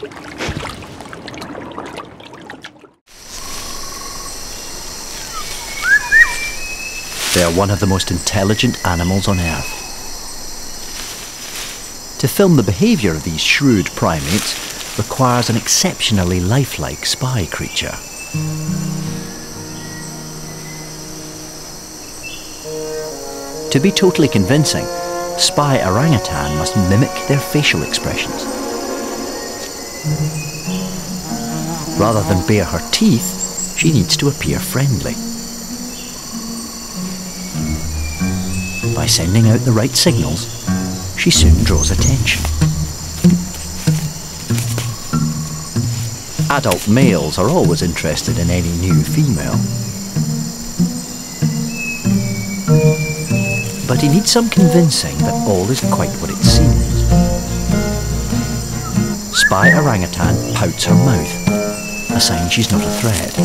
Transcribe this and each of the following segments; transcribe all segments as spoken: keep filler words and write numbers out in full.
They are one of the most intelligent animals on Earth. To film the behaviour of these shrewd primates requires an exceptionally lifelike spy creature. To be totally convincing, Spy Orangutan must mimic their facial expressions. Rather than bare her teeth, she needs to appear friendly. By sending out the right signals, she soon draws attention. Adult males are always interested in any new female. But he needs some convincing that all isn't quite what it seems. Spy Orangutan pouts her mouth, a sign she's not a threat.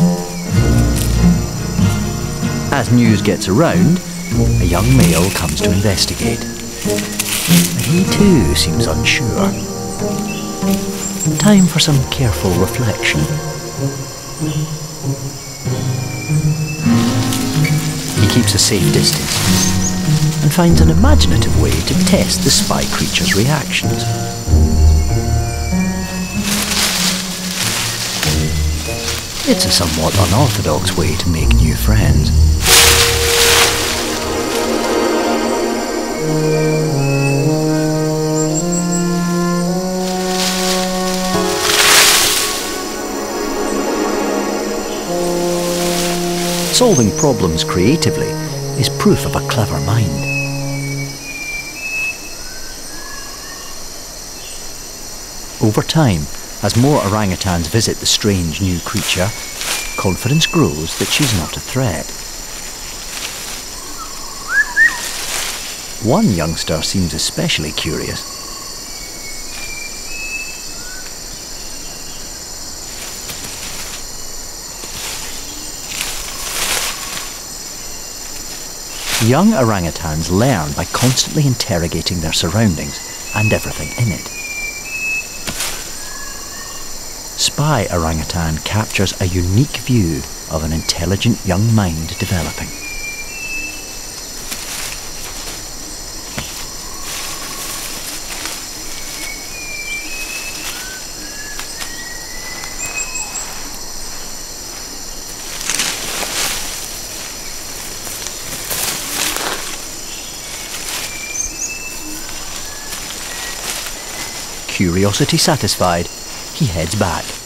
As news gets around, a young male comes to investigate. He too seems unsure. Time for some careful reflection. He keeps a safe distance and finds an imaginative way to test the spy creature's reactions. It's a somewhat unorthodox way to make new friends. Solving problems creatively is proof of a clever mind. Over time, as more orangutans visit the strange new creature, confidence grows that she's not a threat. One youngster seems especially curious. Young orangutans learn by constantly interrogating their surroundings and everything in it. Spy Orangutan captures a unique view of an intelligent young mind developing. Curiosity satisfied, he heads back.